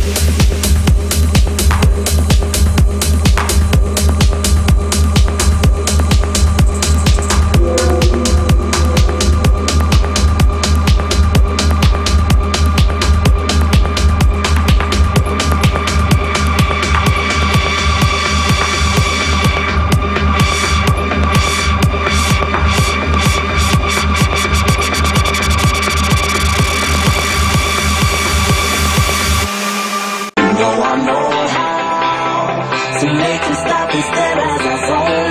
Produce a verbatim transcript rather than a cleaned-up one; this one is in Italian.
To make him stop and stare as I fall.